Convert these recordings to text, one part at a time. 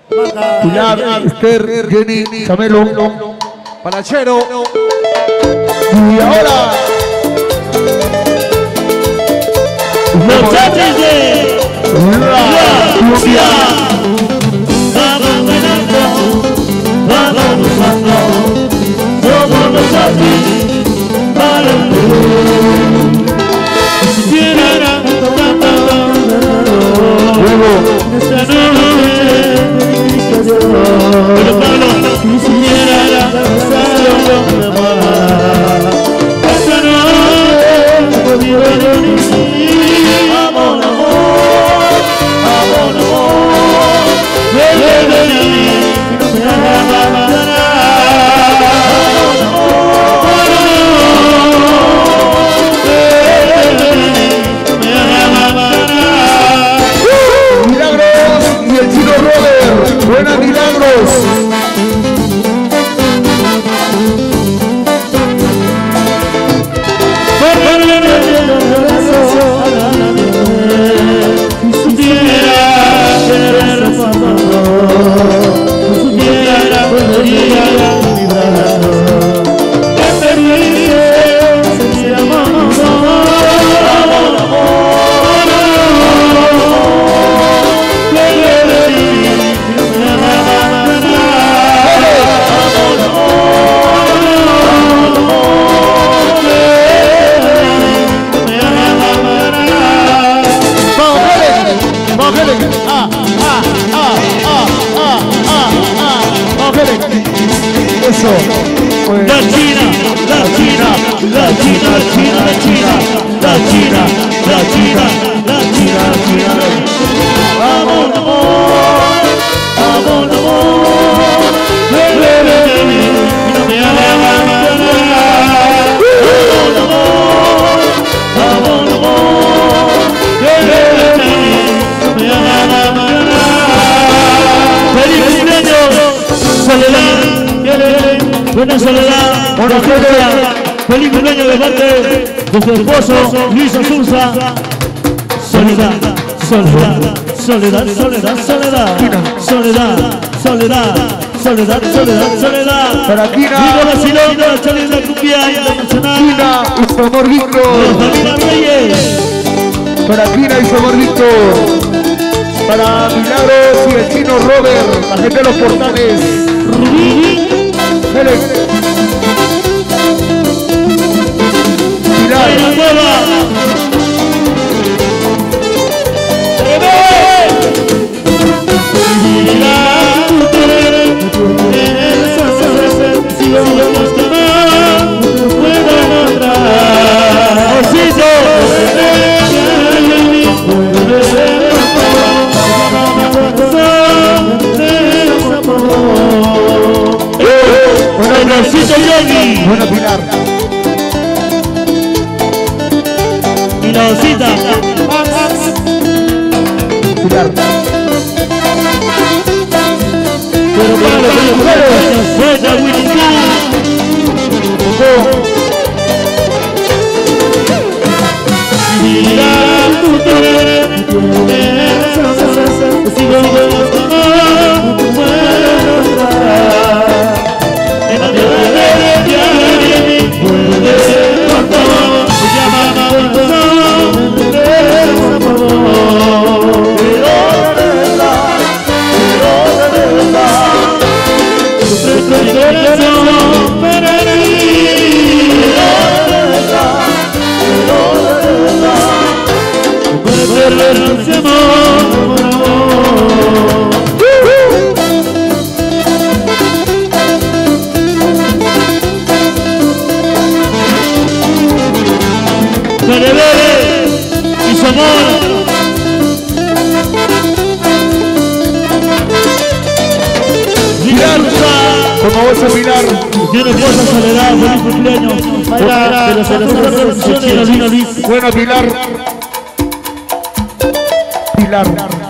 Pilar, Esther, Jenny, Chamelo, Palachero. y ahora Muchachos de la cumbia. vamos ganando, vamos gozando, somos los Chachis para el Perú. Si quieren Luego, esta noche, pero Pablo, si quieren esta noche, amor, amor, amor, amor, ven a mí, no me Milagros y el Chino Robert. Buenas, Milagros. Eso. La China, la China, la China, la China, la China, la China, la China, la China, la China. Amor, amor, amor, amor, ven, ven, ven, y no me hagas amor, amor, amor, amor, ven, ven, ven, y no me hagas amor. ¡Feliz cumpleaños, Soledad! Buena Soledad, buena Soledad, feliz cumpleaños de parte de su esposo Luis Azusa. Soledad, Soledad, Soledad, Soledad, Soledad, Soledad, Soledad, Soledad, Soledad, Soledad. Para Tina, Viva Vacilón de la Chale de la Cumbia Internacional. Tina y su amor Víctor. Familia Reyes. Para Tina y su amor Víctor. Para Milagros y el Chino Robert. La gente de los portales. Pilar. Buena Pilar. Y la osita. Pilar. Pero para los mujeres, buena Winnie. Y su amor. Pilar. Como vos a Pilar. Tiene esposa Soledad, feliz cumpleaños. De la Selección de Vino Luis. Buena Pilar. Pilar.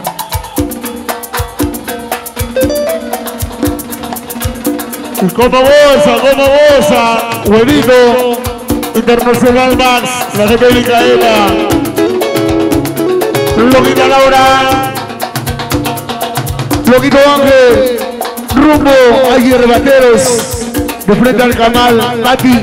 Como bolsa, huevito, Internacional Max, la gente de Micaela, Loquita Laura, Loquito Ángel, rumbo a Hierbateros, de frente al canal, Mati.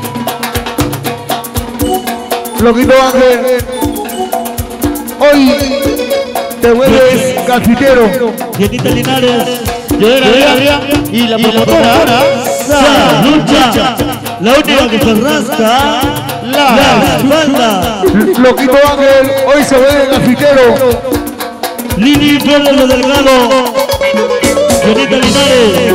Loquito Ángel, hoy te vuelves cafetero. Dietita Linares, Adrián y la promotora Lucha, la única que se rasca la espalda. Loquito Ángel, hoy se vuelve cafetero. Lili Pueblo Delgado, Dietita Linares.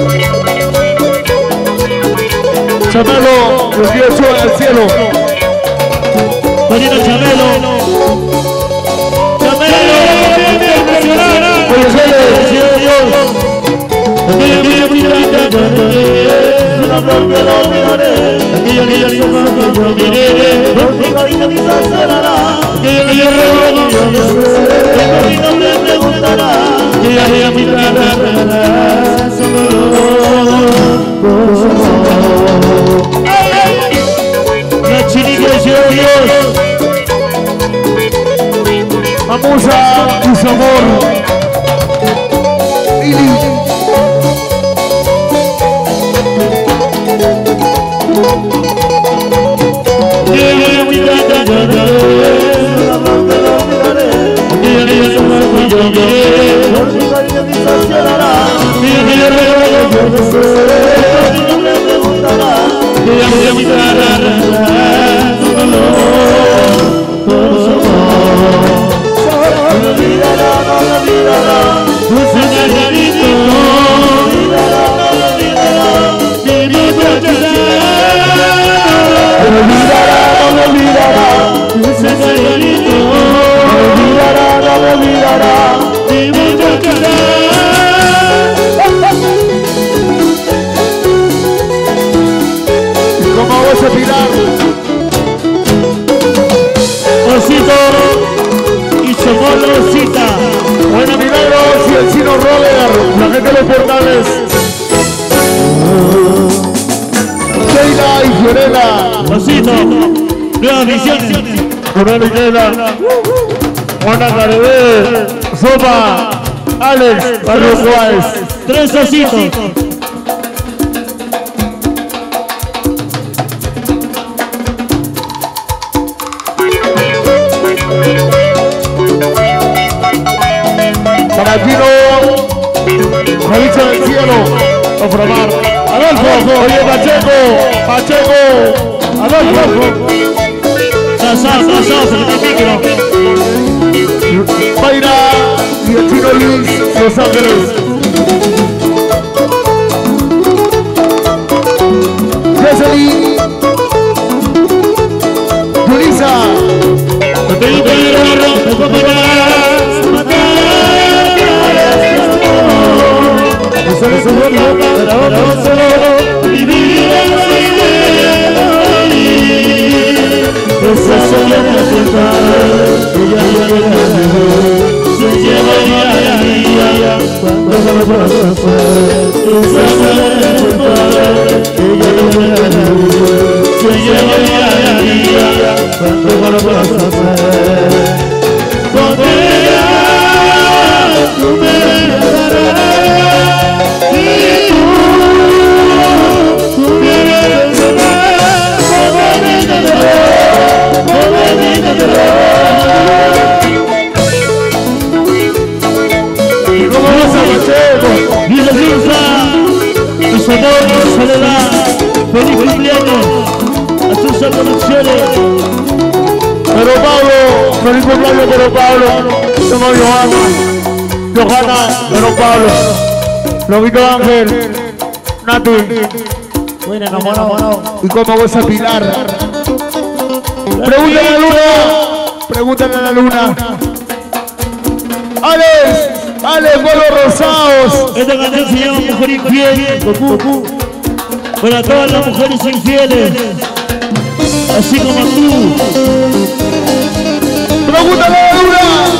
Chamelo, los días suban al cielo. Marina Chamelo, internacional. Oye, Una flor que lo miraré, aquella que yo miré, por mi quizás cerrará, aquella que yo recuerdo, no me preguntará, aquella que mi cara la chinica de Dios, Mamusa y su amor. Ili. ¿Cómo vas a tirar? Osito y Somos Rosita. Buena Milagros y el chino Robert, la gente de los portales. Sheila y Fiorella. Osito, nueva visión. Buena Miquela, Juana Caribé, Sopa, Alex, Carlos Juárez. 3 ositos. Para Tino, Javicho del Cielo, Oframar, Adolfo, oye Pacheco, Adolfo, Mayra y el chino Luis, Los Ángeles. Jocelyn, Julissa, feliz cumpleaños a sus producciones. Pero Pablo, feliz cumpleaños pero Pablo, somos Johanna, pero Pablo, Loquito Ángel, Nati, Bueno, enamorado. y cómo vas a Pilar. Pregúntale a la luna, pregúntale a la luna. Alex, vuelos rosados. Esta canción se llama Mujer Infiel, Goku. Para todas las mujeres infieles, así como tú. Pregúntale a la luna.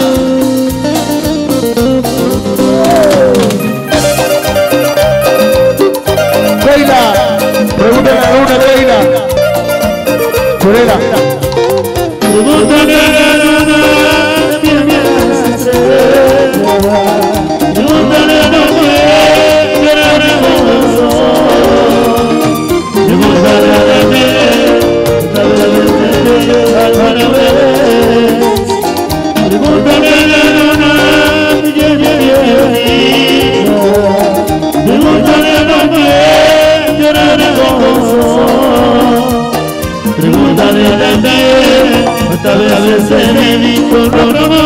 Leila, pregúntale a la luna, Leila. Chorera. Pregúntale a la luna, pregúntale Esta vez te dedico un amor.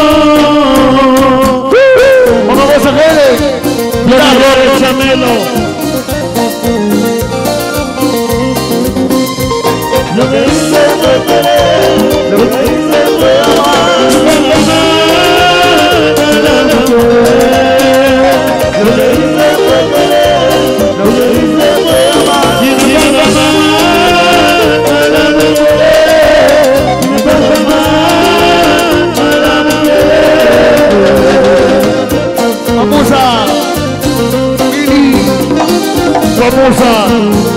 Vamos a Gede. Flores Chamelo. Lo que hice fue querer, lo que hice fue amar. Lo que hice fue querer, lo que hice fue amar. Y me vas a amar, para no querer. Y me vas a amar, para no querer. Vamos a Mili. Vamos a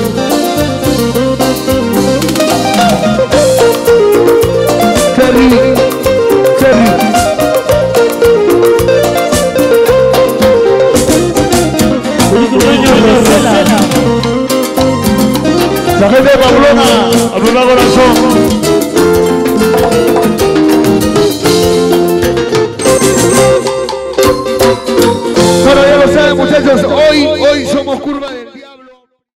Cherry. Cherry. la gente de Pamplona, a Corazón.